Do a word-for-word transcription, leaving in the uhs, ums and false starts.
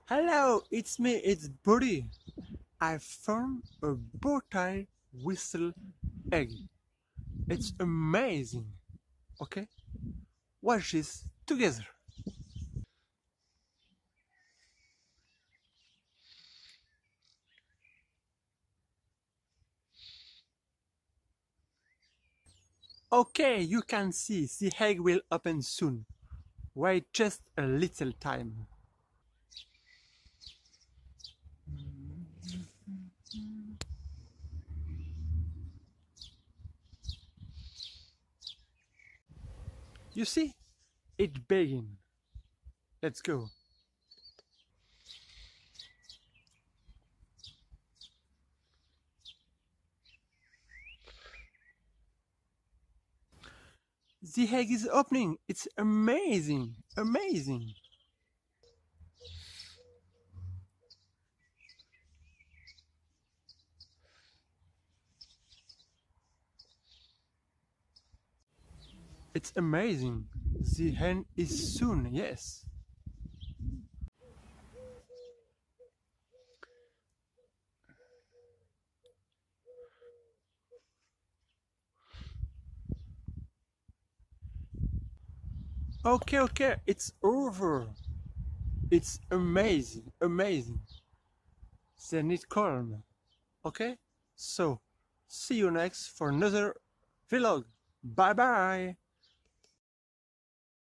Hello, it's me, it's Buddy. I found a bow-tie whistle egg. It's amazing. Okay? Watch this together. Okay, you can see the egg will open soon. Wait just a little time. You see? It begin. Let's go. The egg is opening. It's amazing. Amazing. It's amazing. The hen is soon, yes. Okay, okay, it's over. It's amazing, amazing. They need calm. Okay? So, see you next for another vlog. Bye bye.